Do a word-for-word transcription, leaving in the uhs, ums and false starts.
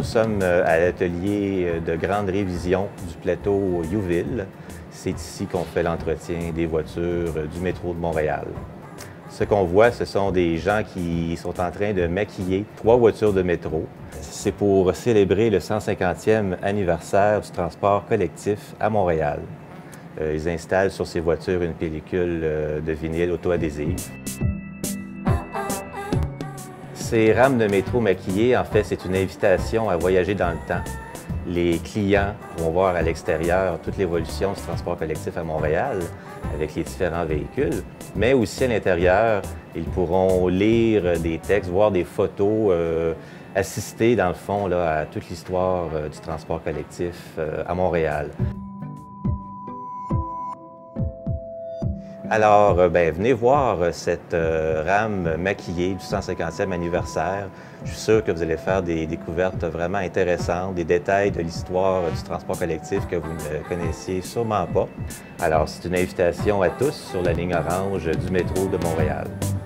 sommes à l'atelier de grande révision du plateau Youville. C'est ici qu'on fait l'entretien des voitures du métro de Montréal. Ce qu'on voit, ce sont des gens qui sont en train de maquiller trois voitures de métro. C'est pour célébrer le cent cinquantième anniversaire du transport collectif à Montréal. Ils installent sur ces voitures une pellicule de vinyle auto-adhésive. Ces rames de métro maquillées, en fait, c'est une invitation à voyager dans le temps. Les clients vont voir à l'extérieur toute l'évolution du transport collectif à Montréal avec les différents véhicules, mais aussi à l'intérieur, ils pourront lire des textes, voir des photos, euh, assister dans le fond là, à toute l'histoire euh, du transport collectif euh, à Montréal. Alors, ben, venez voir cette euh, rame maquillée du cent cinquantième anniversaire. Je suis sûr que vous allez faire des découvertes vraiment intéressantes, des détails de l'histoire du transport collectif que vous ne connaissiez sûrement pas. Alors, c'est une invitation à tous sur la ligne orange du métro de Montréal.